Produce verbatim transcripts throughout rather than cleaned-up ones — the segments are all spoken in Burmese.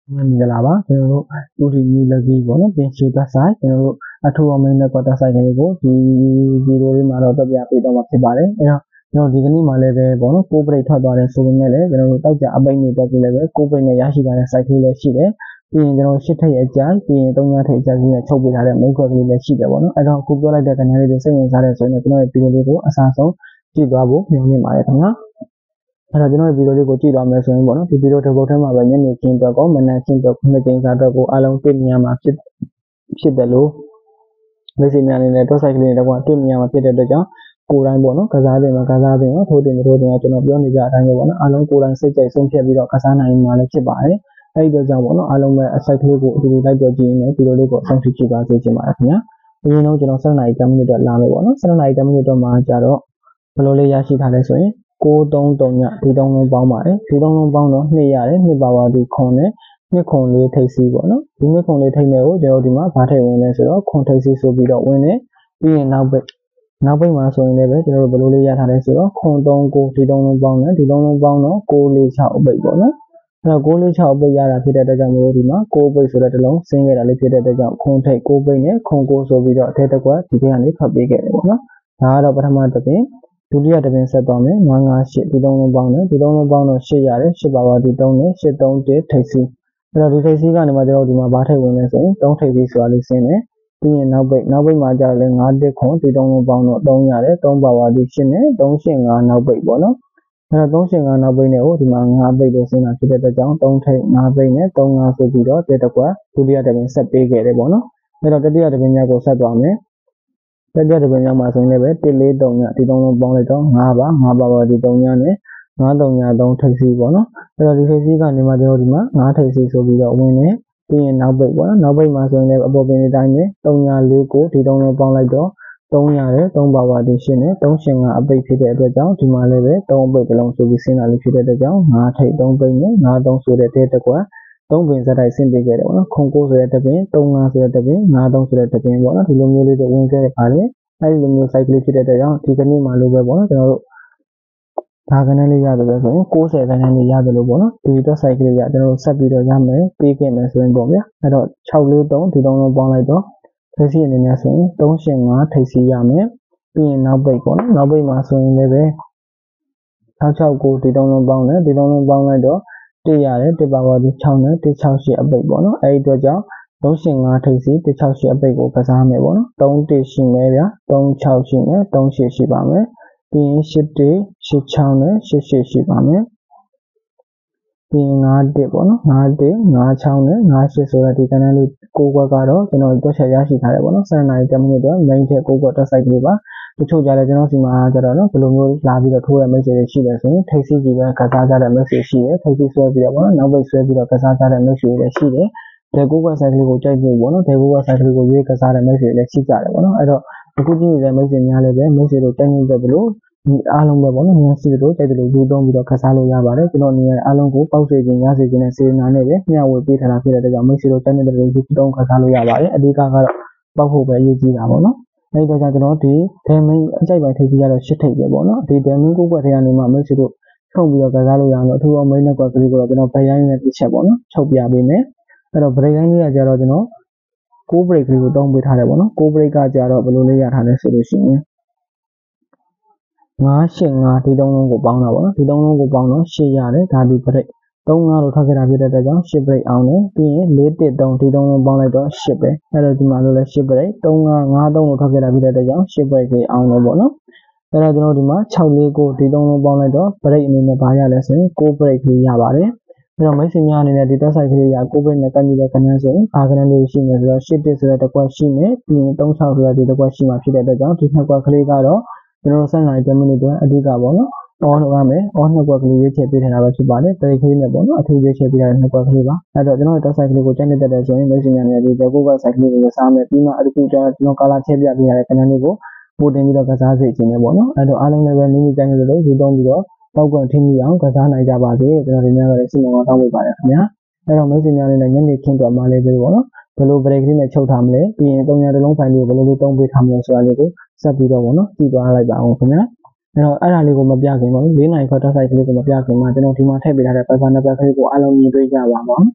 Mình là ba, cho nên tôi thì như là gì vậy nó bên chia ta sai, cho nên à thu âm mình có ta sai cái gì thì thì rồi mà rồi tập giả bị động mất bare, nó thì cái này mà lấy về bọn nó cố bray thoát bare số bên này, cho nên tao giả bay như tao lấy về cố bray này giá trị cái sai thì lấy chỉ đấy, thì cho nên shit hay trái, thì tao nhớ thấy trái thì chụp bị thằng mấy cái thì lấy chỉ đấy bọn nó, à đó cố bray lại cái này thì sai những cái sai nó cái này thì nó có asal số chỉ đó bố nhiều như mà thằng nóအဲ့တော့ကျွန်တော်ဗီဒီယိုလေးကိုကြည့်တော့မယ်ဆိုရင်ပေါ့နော်ဒီဗီဒီယိုတစ်ပုဒ်ထဲမှာပဲညနေခင်းတော့ကောမနက်ခင်းတော့ခုနှစ်ကြိမ်စာတော့ကိုအားလုံးတွေ့မြင်ရမှာဖြစ်ဖြစ်တယ်လို့မိတ်ဆွေများအနေနဲ့တော့ site ကလေးတော့တွေ့မြင်ရမှာဖြစ်တဲ့အတွက်ကြောင့်ကိုယ်တိုင်းပေါ့နော်ကစားတယ်မှာကစားတယ်နော်ထိုးတယ်မထိုးတယ်ကျွန်တော်ပြောနေကြအတိုင်းပဲပေါ့နော်အားလုံးကိုယ်တိုင်းစိတ်ကြိုက်ဆုံးဖြတ်ပြီးတော့ကစားနိုင်မှာလည်းဖြစ်ပါတယ်အဲ့ဒီတော့ကြောင့်ပေါ့နော်အားလုံးပဲ site ကလေးကိုအတူတူလိုက်တော့ကြည့်ရင်ဗီဒီယိုလေးကိုအဆုံးထိကြည့်ပါစေချင်ပါတယ်ခင်ဗျာအရင်ဆုံးကျွန်တော်sevenနာရီtenမိနစ်တော့လာမယ်ပေါ့နော်sevenနာရီtenမိနစ်တော့မှာကြာတော့ဘယ်လိုလေးရရှိထားလဲဆိုရင်ကိုး သုံး သုံးညဒီသုံးလုံးပေါင်းပါတယ်ဒီသုံးလုံးပေါင်းတော့နှစ်ရတယ်နှစ်ပါပါဒီခွန်နဲ့နှစ်ခွန်လေးထိပ်စီးပေါ့နော်ဒီနှစ်ခွန်လေးထိပ်မဲ့ကိုကျွန်တော်ဒီမှာဗားထိပ်ဝင်လဲဆိုတော့ခွန်ထိပ်စီးဆိုပြီးတော့ဝင်နေပြီးရင်နောက်ပိတ်နောက်ပိတ်မှာဆိုရင်လည်းပဲကျွန်တော်တို့ဘယ်လိုလေးရထားလဲဆိုတော့ခွန်သုံး ကိုဒီသုံးလုံးပေါင်းတယ်ဒီသုံးလုံးပေါင်းတော့ကိုး လေး ၆အပိတ်ပေါ့နော်အဲ့တော့ကိုး လေး ၆အပိတ်ရတာဖြစ်တဲ့အတွက်ကြောင့်မို့ဒီမှာကိုးပိတ်ဆိုတဲ့တစ်လုံးဆင်းခဲ့တာလေးဖြစ်တဲ့အတွက်ကြောင့်ခွန်ထိပ်ကိုးပိတ်နဲ့ခွန်ကိုးဆိုပြီးတော့အထက်တစ်ကွက်ဒီထဲကနေဖတ်ပေးခဲ့တယ်ပေါ့နော်ဒါကတော့ပထမတစ်ပင်ဒုတိယတစ်ပင်ဆက်သွားမယ်ငါး ငါး ၈ဒီသုံးလုံးပေါင်းတယ်ဒီသုံးလုံးပေါင်းတော့၈ရတယ်၈ပါပါဒီသုံးနဲ့၈ သုံး ၁ထိပ်စီးအဲ့တော့ဒီထိပ်စီးကနေမှကျွန်တော်ဒီမှာဗားထိပ်ဝင်လဲဆိုရင်သုံးထိပ်စီးဆိုတာလေးဆင်းတယ်ပြီးရင်နောက်ပိတ်နောက်ပိတ်မှာကြာလဲငါး တစ်ခွန်ဒီသုံးလုံးပေါင်းတော့သုံးရတယ်သုံးပါပါဒီ၈နဲ့သုံး ၈ ၅နောက်ပိတ်ပေါ့နော်အဲ့တော့သုံး ၈ ၅နောက်ပိတ်နဲ့ဟိုဒီမှာငါးပိတ်လို့ဆင်းတာဖြစ်တဲ့အတွက်ကြောင့်သုံးထိပ်ငါးပိတ်နဲ့သုံး ၅ဆိုပြီးတော့တစ်တစ်ကွက်ဒုတိယတစ်ပင်ဆက်ပေးခဲ့တယ်ပေါ့နော်အဲ့တော့တတိယတစ်ပင်များကိုဆက်သွားမယ်တတိယတစ်ပင်များမှာဆိုရင်လည်းပဲတစ် လေး သုံးညဒီသုံးလုံးပေါင်းလိုက်တော့ငါးပါငါးပါပါဒီသုံးညနဲ့ငါး သုံး ည သုံးထိပ်စီးပေါ့နော်အဲ့တော့ဒီထိပ်စီးကနေမှကျွန်တော်ဒီမှာငါးထိပ်စီးဆိုပြီးတော့ဝင်နေပြီးရင်နောက်ပိတ်ပေါ့နော်နောက်ပိတ်မှာဆိုရင်လည်းအပေါ်ပင်ဒီတိုင်းပဲသုံး ည လေး ကိုဒီသုံးလုံးပေါင်းလိုက်တော့သုံးရတယ်သုံးပါပါဒီ၈နဲ့သုံး ၈ ၅အပိတ်ဖြစ်တဲ့အတွက်ကြောင့်ဒီမှာလည်းပဲသုံးအပိတ်တစ်လုံးဆိုပြီးဆင်းလာလို့ဖြစ်တဲ့အတွက်ကြောင့်ငါးထိပ်သုံးပိတ်နဲ့ငါး သုံးဆိုတဲ့တဲတစ်ကွက်သုံးပင်စက်တိုက်ဆင်းပေးခဲ့တယ်ပေါ့နော်ခွန်ကိုးဆိုတဲ့တစ်ပင်သုံး ၅ဆိုတဲ့တစ်ပင်ငါး သုံးဆိုတဲ့တစ်ပင်ပေါ့နော်ဒီလိုမျိုးလေးတွေဝင်ခဲ့ပါလေအဲ့ဒီလိုမျိုး site ကလေးဖြစ်တဲ့အတွက်ကြောင့်ဒီကနေ့မှလို့ပဲပေါ့နော်ကျွန်တော်တို့ဒါကနေ့လေးရတယ်ပဲဆိုရင်ကိုးဆယ်ခန်းလေးရတယ်လို့ပေါ့နော်ဒီတော့ site ကလေးရကျွန်တော်တို့ဆက်ပြီးတော့ရမယ်ပေးခဲ့မယ်ဆိုရင်ပေါ့ဗျာအဲ့တော့၆ လေး သုံးဒီသုံးလုံးပေါင်းလိုက်တော့ထိပ်စီးအနေနဲ့ဆိုရင်သုံး ၈ ၅ထိပ်စီးရမယ်ပြီးရင်နောက်ပိတ်ပေါ့နော်နောက်ပိတ်မှာဆိုရင်လည်းပဲ၆ ၆ ကိုဒီသုံးလုံးပေါင်းတယ်ဒီသုံးလုံးပေါင်းလိုက်တော့တစ်ရတယ်တစ်ပါပါဒီ၆နဲ့တစ် ၆ ၈အပိတ်ပေါ့နော်အဲ့ဒီအတွက်ကြောင့်သုံး ၈ ၅ထိပ်စီးတစ် ၆ ၈အပိတ်ကိုကစားမယ်ပေါ့နော်သုံး တစ်ရှိမယ်ဗျာသုံး ၆ရှိမယ်သုံး ၈ရှိပါမယ်ပြီးရင်၈ တစ် ၈ ၆နဲ့၈ ၈ရှိပါမယ်ပြီးရင်၅ တစ်ပေါ့နော်၅ တစ် ၅ ၆နဲ့၅ ၈ဆိုတဲ့ဒီကဏ္ဍလေးကိုးကွက်ကတော့ကျွန်တော်တွက်ချက်ရရှိထားတယ်ပေါ့နော်sevenနာရီtenမိနစ်တော့ main ထက်ကိုးကွက်တက် site လေးပါတချို့ကြလဲကျွန်တော်စီမှာကြတော့နော်ဘယ်လိုမျိုးလာပြီးတော့ထိုးရမယ့် message တွေရှိတယ်ဆိုရင်ထိပ်စီးကြီးပဲကစားကြတဲ့ message ရှိတယ်ထိပ်စီးဆွဲပြီးတော့ပေါ့နော်နောက်ပိတ်ဆွဲပြီးတော့ကစားကြတဲ့ message တွေရှိတယ်ဒီကိုးကွက် site လေးကိုကြိုက်ဖို့ပေါ့နော်ဒီကိုးကွက် site လေးကိုရွေးကစားတဲ့ message တွေလည်းရှိကြတယ်ပေါ့နော်အဲ့တော့အခုကြည့်နေတဲ့ message များလည်းပဲ message တွေတိုက်နေတဲ့ဘလို့ဒီအားလုံးပဲပေါ့နော်ဉာဏ်ရှိသလိုတိုက်တယ်လို့ယူသုံးပြီးတော့ကစားလို့ရပါတယ်ကျွန်တော်အနေနဲ့အားလုံးကိုပေါက်စေခြင်းရစေခြင်းနဲ့စေနာနဲ့ပဲမျှဝေပေးထားတာဖြစ်တဲ့အတွက်ကြောင့် message တွေတိုက်နေတဲ့လို့ယူသုံးကစားလို့ရပါတယ်အဓိကကတော့ပေါက်ဖို့ပဲအရေးကြီးတာပေါ့နော်အဲ့ဒါကြောင့်ကျွန်တော်ဒီ damage အကြိုက်ပိုင်းထိပ်ပြီးရတော့ရှစ်ထိပ်ပဲပေါ့နော်ဒီ damage ကိုကွက်ထဲကနေမှ message တို့ထုတ်ပြီးတော့ကစားလို့ရအောင်လို့အထူးအမိတ်နဲ့ကွက်ကလေးကိုတော့ကျွန်တော်ဗရိုင်းနဲ့တစ်ချက်ပေါ့နော်ချုပ်ပြပေးမယ်အဲ့တော့ break တိုင်းလေးကကြတော့ကျွန်တော်ကိုး break လေးကိုတောင်းပေးထားတယ်ပေါ့နော်ကိုး break ကကြတော့ဘယ်လိုလေးရထားလဲဆိုလို့ရှိရင်ငါး ၈ ၅ဒီသုံးလုံးကိုပေါင်းတာပေါ့နော်ဒီသုံးလုံးကိုပေါင်းတော့၈ရတယ်ဒါဒီ break သုံး ၅လို့ထွက်ခဲ့တာဖြစ်တဲ့အတွက်ကြောင့်၈ break အောင်တယ်ပြီးရင်၄ တစ် သုံးဒီသုံးလုံးပေါင်းလိုက်တော့၈ပဲအဲ့တော့ဒီမှာလို့လဲ၈ break သုံး ၅ ၅ သုံးလို့ထွက်ခဲ့တာဖြစ်တဲ့အတွက်ကြောင့်၈ break လေးအောင်တယ်ပေါ့နော်အဲ့တော့ကျွန်တော်ဒီမှာ၆ လေး ကိုဒီသုံးလုံးပေါင်းလိုက်တော့ break အနေနဲ့ဘာရလဲဆိုရင်၉ break လေးရပါတယ်အဲ့တော့မိတ်ဆွေများအနေနဲ့ဒီတက်ဆိုင်ကလေးရ၉ break နဲ့ကန့်ပြီးတဲ့ကဏ္ဍဆိုရင်ဘာကဏ္ဍလေးရှိနေဆိုတော့၈ တစ်ဆိုတဲ့တစ်ကွက်ရှိနေပြီးရင်၃ ၆ဆိုတဲ့ဒီတစ်ကွက်ရှိမှာဖြစ်တဲ့အတွက်ကြောင့်ဒီနှစ်ကွက်ကလေးကတော့ကျွန်တော်sevenနာရီtenမိနစ်အတွက်အဓိကပေါ့နော် on လုပ်ရမယ် on နှစ်ကွက်ကလေးရွေးချယ်ပေးထားတာပဲဖြစ်ပါတယ် break ကလေးနဲ့ပေါ့နော်အထူးရွေးချယ်ပေးထားတဲ့နှစ်ကွက်ကလေးပါအဲ့တော့ကျွန်တော်တက်ဆိုင်ကလေးကိုကြိုက်နေတဲ့ဆိုရင်မိတ်ဆွေများအနေနဲ့ဒီကိုကွက်ဆိုင်ကလေးကိုစားမယ်ပြီးမှအခုကျွန်တော်ကာလာချက်ပြပေးထားတဲ့ကဏ္ဍလေးကိုပို့တင်ပြီးတော့ကစားစေခြင်းနဲ့ပေါ့နော်အဲ့တော့အားလုံးလည်းပဲမိမိကြိုက်နေတဲ့လို့ယူသုံးပြီးတော့ပောက်ကွက်ထင်းပြီးအောင်ကစားနိုင်ကြပါစေကျွန်တော်ဒီနေ့ကလည်းစီမံအောင်တောင်းပေးပါတယ်ခင်ဗျာအဲ့တော့မိတ်ဆွေများအနေနဲ့ညနေခင်းတော့မှလည်းပဲပေါ့နော်ဘယ်လို break လေးနဲ့ချုပ်ထားမလဲပြီးရင်သုံးညတစ်လုံးဖိုင်လေးကိုဘယ်လိုလေးသုံးပေးထားမလဲဆိုတာလေးကိုဆက်ပြီးတော့ပေါ့နော်ကြည့်သွားလိုက်ပါအောင်ခင်ဗျာအဲ့တော့အဲ့ဒါလေးကိုမပြခင်ပါဘူး၄နာရီခွဲတက်ဆိုင်ကလေးကိုမပြခင်မှာကျွန်တော်ဒီမှာထည့်ပေးထားတဲ့ Python နံပါတ်ကလေးကိုအားလုံးမြင်တွေ့ကြပါမှာ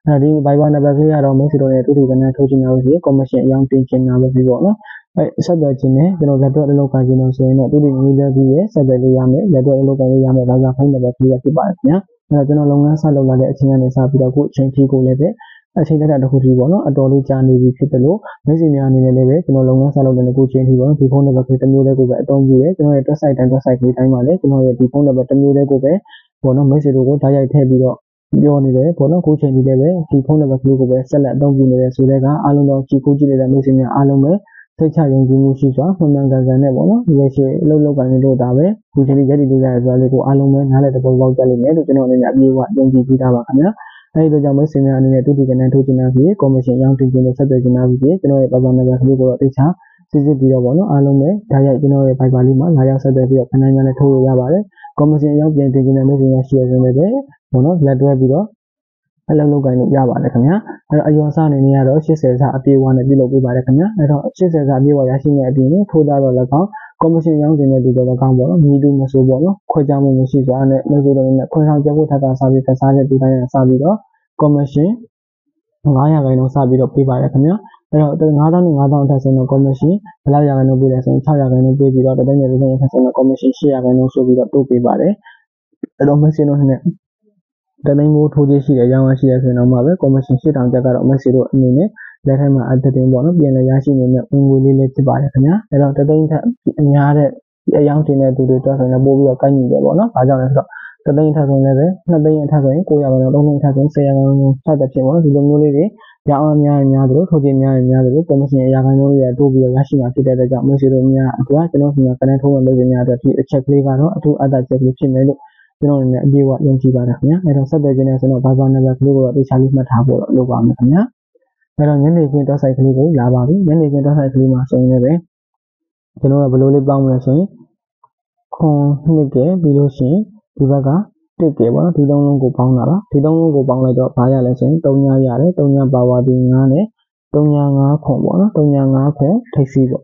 အဲဒီ Viber နံပါတ်ကလေးကတော့မိတ်ဆွေတို့နဲ့တူတူကနေထိုးချင်တာလို့ရှိရင် commission အကြောင်းတင်ချင်တာပဲဖြစ်ပေါ့နော်အဲဆက်သွယ်ခြင်းနဲ့ကျွန်တော်လက်တော့အလုပ်ကိုင်ခြင်းလို့ဆိုရင်တော့တူတူမျိုးလက်ပြီးရဲ့ဆက်သွယ်လို့ရမယ်လက်တော့အလုပ်ကိုင်လို့ရမယ် Viber ဖုန်းနံပါတ်ကလေးဖြစ်ပါတယ်ခင်ဗျာအဲတော့ကျွန်တော်လုပ်ငန်းဆက်လုပ်လာတဲ့အချိန်ကနေစပြီးတော့အခုအချိန်ထိကိုလည်းပဲအချိန်တက်တာတစ်ခုထိပေါ့နော်အတော်လေးကြာနေပြီဖြစ်တယ်လို့မိတ်ဆွေများအနေနဲ့လည်းပဲကျွန်တော်လုပ်ငန်းဆက်လုပ်တဲ့အခုချိန်ထိပေါ့နော်ဒီဖုန်းနံပါတ်ကလေးတစ်မျိုးလေးကိုပဲအသုံးပြုရဲကျွန်တော်ရဲ့ website တိုင်း website ကလေးတိုင်းမှာလည်းကျွန်တော်ရဲ့ဒီဖုန်းနံပါတ်တစ်မျိုးလေးကိုပဲပေါ့နော်မိတ်ဆွေတို့ကိုဓာတ်ရိုက်ထည့်ပြီးတော့ပြောနေတယ်ပေါ့နော်အခုချိန်ဒီလည်းပဲဒီဖုန်းနံပါတ်ကလေးကိုပဲဆက်လက်အသုံးပြုနေတယ်ဆိုတဲ့ကအားလုံးတော့ကြည့်ကိုကြည့်နေတဲ့မိတ်ဆွေများအားလုံးပဲစိတ်ချယုံကြည်မှုရှိစွာမှန်မှန်ကန်ကန်နဲ့ပေါ့နော်ဒီရှိအလုပ်လုပ်ကိုင်နေလို့ဒါပဲအခုချိန်ဒီရက်တည်လို့ရတယ်ဆိုတာလေးကိုအားလုံးပဲနားလည်တဲ့ပုံပေါက်ကြလိမ့်မယ်လို့ကျွန်တော်အနေနဲ့အပြေအဝယုံကြည်ပြီးသားပါခင်ဗျာအဲဒီတော့ကြောင့်မိတ်ဆွေများအနေနဲ့တူတူကနေထိုးချင်တာဖြစ် commission ရောင်းတင်ခြင်းလို့ဆက်သွယ်ချင်တာဖြစ်ကျွန်တော်ရဲ့ Viber နံပါတ်ကလေးကိုတော့တိကျစစ်စစ်ပြီးတော့ပေါ့နော်အားလုံးပဲဓာတ်ရိုက်ကျွန်တော်ရဲ့ Viber လေးမှာလာရောက်ဆက်သွယ်ပြီးတော့ခဏခဏနဲ့ထိုးလို့ရပါတယ် commission ရောင်းပြင်တင်ခြင်းနဲ့မိတ်ဆွေများရှိရဆိုနေတယ်ပေါ့နော်လက်တွဲပြီးတော့အလုပ်လုပ်ကိုင်လို့ရပါတယ်ခင်ဗျာအဲ့တော့အယောစအနေနဲ့ကတော့eightyဆအပြေးဝါနဲ့ပြုလုပ်ပေးပါတယ်ခင်ဗျာအဲ့တော့eightyဆအပြေးဝါရရှိနေအပြင်ထိုးသားတော့လည်းကောင်း commission ရောင်းတင်တဲ့ဒီတော့လည်းကောင်းပေါ့နော်မြည်သူမဆိုပေါ့နော်ခွဲခြားမှုမရှိစွာနဲ့မိတ်ဆွေတို့နဲ့ခွဲဆောင်ချက်ဖို့ထပ်တာစာပြီးကစားတဲ့ဒီတိုင်းစပြီးတော့ commission fiveရာခိုင်နှုန်းစပြီးတော့ပေးပါတယ်ခင်ဗျာအဲ့တော့five thousandနဲ့five thousandအထက်ဆိုတော့ commission ဘယ်လောက်ရာခိုင်နှုန်းပေးလဲဆိုရင်sixရာခိုင်နှုန်းပေးပြီးတော့တသိန်းနဲ့တသိန်းအထက်ဆိုတော့ commission eightရာခိုင်နှုန်းဆိုပြီးတော့တိုးပေးပါတယ်အဲ့တော့ machine တို့နဲ့တသိန်းကိုထိုးခြင်းရှိတယ်ရောင်းရရှိတယ်ဆိုရင်တော့မှပဲ commission eight thousandကျပ်ကတော့ machine တို့အနေနဲ့လက်ထဲမှာအတတင်ပေါ့နော်ပြင်လည်ရရှိနေတဲ့ဝင်ငွေလေးလေးဖြစ်ပါတယ်ခင်ဗျာအဲ့တော့တသိန်းထက်အများတဲ့အယောင်တင်တဲ့သူတွေအတွက်ဆိုရင်ပို့ပြီးတော့ကိုက်ညီတယ်ပေါ့နော်ဘာကြောင့်လဲဆိုတော့တသိန်းထက်ဆိုရင်လည်းtwoသိန်းအထက်ဆိုရင်nineရာခိုင်နှုန်းthreeသိန်းထက်ဆိုရင်tenရာခိုင်နှုန်းထက်တဲ့ဖြစ်ပေါ့နော်ဒီလိုမျိုးလေးတွေရောင်းအများအများတို့ထိုးခြင်းများများတို့ commission ရာခိုင်နှုန်းတွေတိုးပြီးတော့ရရှိမှာဖြစ်တဲ့အတွက်ကြောင့် machine တို့များအတွက်ကျွန်တော်စီမှာကနေထိုးဝင်လို့များအတွက်ဒီအချက်ကလေးကတော့အထူးအပ်ချက်လေးဖြစ်မယ်လို့ကျွန်တော်အနေနဲ့အပြေအဝယုံကြည်ပါတယ်ခင်ဗျာအဲ့တော့ဆက်သွယ်ခြင်းနဲ့ဆိုတော့ Viber နံပါတ်ကလေးကိုတော့တခြားလေးမှတ်ထားဖို့တော့လုပ်ပါမယ်ခင်ဗျာအဲ့တော့ညနေခင်းတော့ site ကလေးကိုလာပါပြီညနေခင်းတော့ site ကလေးမှာဆိုရင်လည်းကျွန်တော်ကဘယ်လိုလေးပေါင်းမလဲဆိုရင်ခွန်နှစ်ကပြီးလို့ရှိရင်ဒီဘက်ကတစ်ကပေါ့နော်ဒီသုံးလုံးကိုပေါင်းတာပါဒီသုံးလုံးကိုပေါင်းလိုက်တော့ဘာရလဲဆိုရင်threeညရတယ်threeညပါဝါဒီnineနဲ့threeညfiveခွန်ပေါ့နော်threeညfiveခွန်ထိပ်စီးပေါ့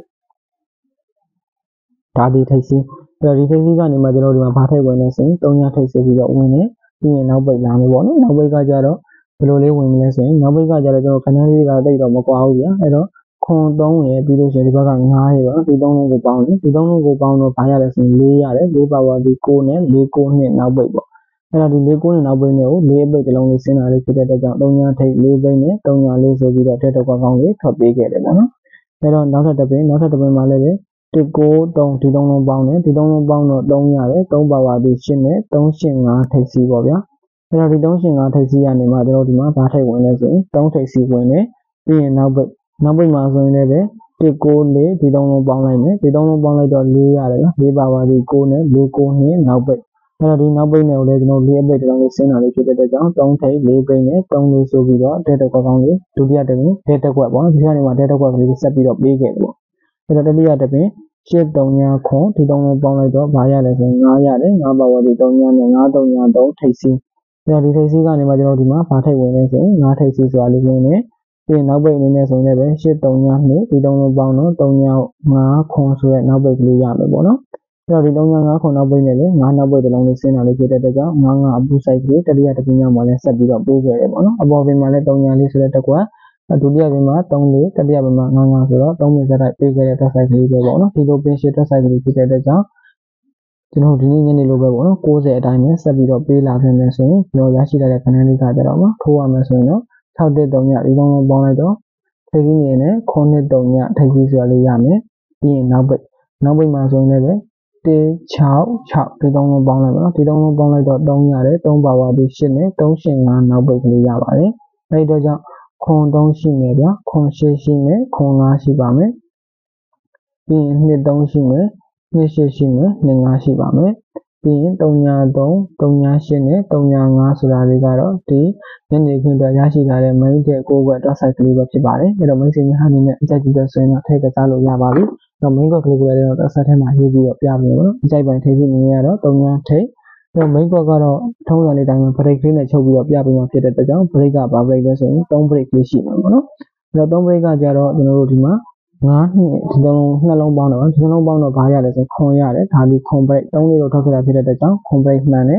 ဒါဒီထိပ်စီးအဲ့တော့ဒီထိပ်စီးကနေမှကျွန်တော်ဒီမှာဘာထိပ်ဝင်လဲဆိုရင်threeညထိပ်စီးပြီးတော့ဝင်တယ်ပြီးရင်နောက်ပိတ်လာမယ်ပေါ့နော်နောက်ပိတ်ကကြတော့ဘယ်လိုလေးဝင်မလဲဆိုရင်နောက်ပိတ်ကကြတော့ကျွန်တော်ခဏလေးကတိတ်တော့မကွာဘူးဗျာအဲ့တော့ခွန်threeရယ်ပြီးလို့ရှိရင်ဒီဘက်ကfiveရယ်ပေါ့နော်ဒီသုံးလုံးကိုပေါင်းတယ်ဒီသုံးလုံးကိုပေါင်းတော့ဘာရလဲဆိုရင်fourရတယ်fourပါဝါဒီnineနဲ့four nineနှစ်နောက်ပိတ်ပေါ့အဲ့တော့ဒီfour nineနှစ်နောက်ပိတ်နဲ့ကိုfourပိတ်တစ်လုံးလေးဆင်းလာလေးဖြစ်တဲ့အတွက်ကြောင့်threeညထိပ်fourပိတ်နဲ့threeညfourဆိုပြီးတော့တက်တော့ကောင်းလေးထွက်ပေးခဲ့တယ်ပေါ့နော်အဲ့တော့နောက်ထပ်တစ်ပင်နောက်ထပ်တစ်ပင်မှာလည်းပဲone nine threeဒီသုံးလုံးပေါင်းတယ်ဒီသုံးလုံးပေါင်းတော့threeရတယ်threeပါဝါဒီeightနဲ့three eight fiveထိပ်စီးပေါ့ဗျာအဲ့တော့ဒီthree eight fiveထိပ်စီးရနေမှာကျွန်တော်ဒီမှာဘာထိပ်ဝင်လဲဆိုရင်threeထိပ်စီးဝင်တယ်ပြီးရင်နောက်ပိတ်နောက်ပိတ်မှာဆိုရင်လည်းပဲone nine fourဒီသုံးလုံးပေါင်းလိုက်မယ်ဒီသုံးလုံးပေါင်းလိုက်တော့fourရတယ်နော်fourပါဝါဒီnineနဲ့four nineနှစ်နောက်ပိတ်အဲ့တော့ဒီနောက်ပိတ်နဲ့ကိုလည်းကျွန်တော်fourအပိတ်တစ်လုံးလေးဆင်းလာလေးဖြစ်တဲ့အတွက်ကြောင့်threeထိပ်fourပိတ်နဲ့threeလေးဆိုပြီးတော့တက်တော့ကောင်းလေးဒုတိယတစ်ပင်တက်တက်ကွက်ပေါ့နော်ဒီကနေမှာတက်တက်ကွက်ကလေးဆက်ပြီးတော့ပေးခဲ့တယ်ပေါ့အဲ့တော့တတိယတစ်ပင်eight threeညခွန်ဒီသုံးလုံးပေါင်းလိုက်တော့ဘာရလဲဆိုရင်fiveရတယ်fiveပါဝါဒီthreeညနဲ့five threeညthreeထိပ်စီးအဲ့တော့ဒီထိပ်စီးကနေမှကျွန်တော်ဒီမှာဘာထိပ်ဝင်လဲဆိုရင်fiveထိပ်စီးဆိုတာလေးဝင်နေပြီးနောက်ပိတ်အနေနဲ့ဆိုရင်လည်းeight threeညtwoဒီသုံးလုံးပေါင်းတော့threeညfiveခွန်ဆိုတဲ့နောက်ပိတ်ကလေးရမယ်ပေါ့နော်အဲ့တော့ဒီthreeညfiveခွန်နောက်ပိတ်နဲ့လည်းfiveနောက်ပိတ်တစ်လုံးလေးဆင်းလာလေးဖြစ်တဲ့အတွက်ကြောင့်five fiveအပူဆိုင်ကလေးတတိယတစ်ပင်ရောက်မှလည်းဆက်ပြီးတော့ပေးခဲ့တယ်ပေါ့နော်အပေါ်ပင်မှာလည်းthreeညလေးဆိုတဲ့တက်ကွက်ဒုတိယပင်မှာthreeလေးတတိယပင်မှာfive fiveဆိုတော့threeပင်စက်တိုက်ပေးခဲ့တဲ့တက်ဆိုင်ကလေးပဲပေါ့နော်ဒီလိုပင်ရှစ်တက်ဆိုင်ကလေးဖြစ်တဲ့အတွက်ကြောင့်ကျွန်တော်ဒီနေ့ညနေလိုပဲပေါ့နော်ninetyအတိုင်းပဲဆက်ပြီးတော့ပေးလာပြန်မယ်ဆိုရင်ကျွန်တော်ရရှိလာတဲ့ခဏလေးကကြတော့မှထိုးရမယ်ဆိုရင်တော့six one threeညဒီသုံးလုံးပေါင်းလိုက်တော့ထိပ်ကြီးနေနဲ့nine threeညထိပ်ကြီးဆိုတာလေးရမယ်ပြီးရင်နောက်ပိတ်နောက်ပိတ်မှာဆိုရင်လည်းone six sixဒီသုံးလုံးပေါင်းလိုက်ပါနော်ဒီသုံးလုံးပေါင်းလိုက်တော့threeရတယ်threeပါဝါဒီeightနဲ့three eight fiveနောက်ပိတ်ကလေးရပါတယ်အဲဒီတော့ကြောင့်ခွန်threeရှိမယ်ဗျာခွန်eightရှိမယ်ခွန်fiveရှိပါမယ်ပြီးရင်two threeရှိမယ်two eightရှိမယ်two fiveရှိပါမယ်ပြီးရင်three three three eightနဲ့three fiveဆိုတာလေးကတော့ဒီညနေခင်းတော့ရရှိထားတဲ့ main တဲ့ကိုဘက်တော့ site ကလေးပဲဖြစ်ပါတယ်အဲ့တော့ main စင်များအနေနဲ့အကြိုက်ကြည့်တဲ့ဆိုရင်တော့ထည့်ကစားလို့ရပါပြီတော့ main ကွက်ကလေးကိုလည်းတော့ site ထဲမှာရေးပြီးတော့ပြမယ်ပေါ့နော်အကြိုက်ပိုင်ထိပ်စီနေရတော့threeထိပ်တော့ main ကွက်ကတော့ထုံးစံလေးတိုင်းမှာ break လေးနဲ့ချုပ်ပြီးတော့ပြပေးမှာဖြစ်တဲ့အတွက်ကြောင့် break ကဘာ break လဲဆိုရင်three break လေးရှိမှာပေါ့နော်အဲ့တော့three break ကကြတော့ကျွန်တော်တို့ဒီမှာfiveနှစ်ဒီလုံးနှလုံးပေါင်းတော့ဒီလုံးပေါင်းတော့ဘာရလဲဆိုခွန်ရတယ်ဒါဒီခွန် break threeလေးတော့ထွက်ခဲ့တာဖြစ်တဲ့အတွက်ကြောင့်ခွန် break မှန်တယ်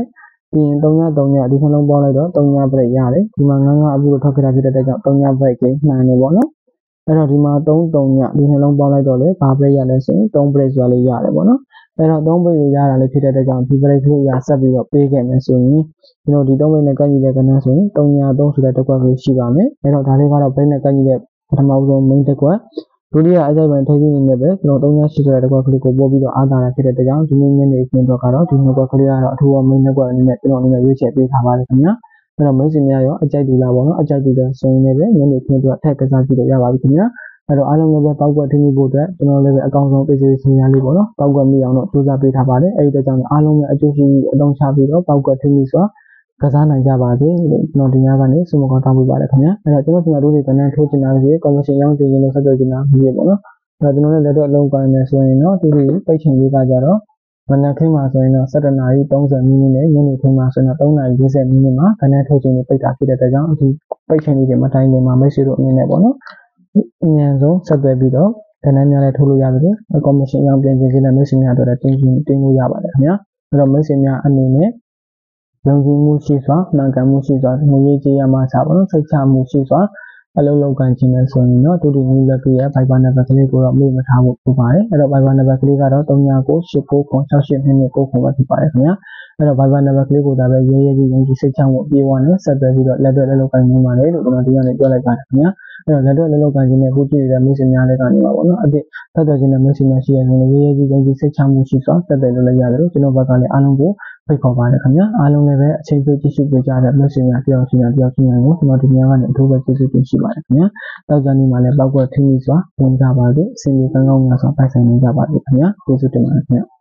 ပြီးရင်3ည3ညဒီနှလုံးပေါင်းလိုက်တော့3ည break ရတယ်ဒီမှာငါးငါးအခုထွက်ခဲ့တာဖြစ်တဲ့အတွက်ကြောင့်3ည break ကိုမှန်နေပေါ့နော်အဲ့တော့ဒီမှာ3 3ညဒီနှလုံးပေါင်းလိုက်တော့လေဘာ break ရလဲဆိုရင်3 break ဆိုတာလေးရတယ်ပေါ့နော်အဲ့တော့3 break ကိုရတာလေးဖြစ်တဲ့အတွက်ကြောင့်ဒီ break လေးရဆက်ပြီးတော့ပေးခဲ့မယ်ဆိုရင်ကျွန်တော်ဒီ3 break နဲ့ကန့်ညီတဲ့ကဏ္ဍဆိုရင်3ည3ဆိုတဲ့တစ်ခွက်ကိုရှိပါမယ်အဲ့တော့ဒါလေးကတော့ break နဲ့ကန့်ညီတဲ့ပထမဆုံး main တစ်ခွက်ဒုတိယအကြိုက်ပိုင်းထိပ်ကြီးနေပဲကျွန်တော်3ညရှိဆိုတဲ့တစ်ခွက်ကလေးကိုပို့ပြီးတော့အားသာတာဖြစ်တဲ့အတွက်ကြောင့်ဒီနေ့ညနေခင်းတော့ကတော့ဒီနှစ်ခွက်ကလေးကတော့အထူးအမိန်နှစ်ခွက်အနေနဲ့ကျွန်တော်အနေနဲ့ရွေးချယ်ပေးထားပါတယ်ခင်ဗျာအဲ့တော့မိတ်ဆွေများရောအကြိုက်တူလားပေါ့နော်အကြိုက်တူတဲ့ဆိုရင်လည်းညနေခင်းတော့ထက်ကစားကြည့်လို့ရပါပြီခင်ဗျာအဲ့တော့အားလုံးလည်းပဲပောက်ကွက်ထင်းဖို့အတွက်ကျွန်တော်လည်းပဲအကောင့်ဆုံးပေးစီစဉ်ရလေးပေါ့နော်ပောက်ကွက်မိအောင်တော့စူးစမ်းပေးထားပါတယ်အဲ့ဒီအတွက်ကြောင့်အားလုံးလည်းအကျိုးရှိအသုံးချပြီးတော့ပောက်ကွက်ထင်းပြီးဆိုကစားနိုင်ကြပါစေလို့ကျွန်တော်ဒီညကနေဆုမကောင်းတောင်းပေးပါတယ်ခင်ဗျာအဲ့တော့ကျွန်တော်ဒီမှာတို့တွေကနန်းထိုးချင်တာလေးကော်မရှင်ရောင်းချင်လို့ဆက်သွယ်ချင်တာမျိုးပေါ့နော်အဲ့တော့ကျွန်တော်လည်းလက်တော့အလုံးကိုင်းနေဆိုရင်တော့ဒီဒီပိတ်ချင်လေးကကြတော့မနက်ခင်းမှာဆိုရင်တော့sevenနာရီthirtyမိနစ်နဲ့ညနေခင်းမှာဆိုရင်တော့threeနာရီfortyမိနစ်မှာခဏထုတ်ခြင်းတွေပိတ်တာဖြစ်တဲ့အတွက်ကြောင့်ဒီပိတ်ချင်လေးတွေမတိုင်းခင်မှာမိတ်ဆွေတို့အနေနဲ့ပေါ့နော်အញ្ញံဆုံးဆက်သွယ်ပြီးတော့ခဏများလည်းထုတ်လို့ရတယ်ကော်မရှင်ရောင်းပြင်ခြင်းနဲ့မိတ်ဆွေများတို့လည်းတင်ပြတင်လို့ရပါတယ်ခင်ဗျာအဲ့တော့မိတ်ဆွေများအနေနဲ့ယုံကြည်မှုရှိစွာမှန်ကန်မှုရှိစွာငွေရေးကြေးရမှာစားပေါ့နော်စိတ်ချမှုရှိစွာအလုံးလုံးကန်ခြင်းနဲ့ဆိုရင်တော့ဒုတိယနည်းလက်ကရဲ့ Viber နံပါတ်ကလေးကိုတော့မေ့မထားဖို့ဖြစ်ပါတယ်အဲ့တော့ Viber နံပါတ်ကလေးကတော့three nine nine eight nine nine six eight two twoခုပဲဖြစ်ပါတယ်ခင်ဗျာအဲ့တော့ Viber နံပါတ်ကလေးကိုဒါပဲရေးရေးကြီးယုံကြည်စိတ်ချမှုပြေဝနဲ့ဆက်သွယ်ပြီးတော့လက်တွဲလက်လုံးကန်နေပါလေလို့ကျွန်တော်ဒီကနေ့ပြောလိုက်ပါတယ်ခင်ဗျာအဲ့တော့လက်တွဲလက်လုံးကန်ခြင်းနဲ့ခုကြည့်နေတဲ့မိတ်ဆွေများလည်းကနေပါပေါ့နော်အစ်သက်သက်ခြင်းနဲ့မိတ်ဆွေများရှိရရင်ရေးရေးကြီးယုံကြည်စိတ်ချမှုရှိစွာဆက်သွယ်လို့လည်းရတယ်လို့ကျွန်တော်ဘက်ကလည်းအားလုံးကိုဖိတ်ခေါ်ပါတယ်ခင်ဗျာအားလုံးလည်းပဲအချိန်ပေးကြည့်ရှုပေးကြတဲ့မိတ်ဆွေများတယောက်ချင်းတယောက်ချင်းကိုကျွန်တော်ဒီညကနေအထူးပဲကျေးဇူးတင်ရှိပါတယ်ခင်ဗျာတောက်ကြနေမှာလည်းပောက်ကွက်ထင်းပြီးစွာဝင်ကြပါစေအစီအစဉ်ကောင်းကောင်းများစွာပိုင်ဆိုင်နိုင်ကြပါစေခင်ဗျာကျေးဇူးတင်ပါတယ်ခင်ဗျာ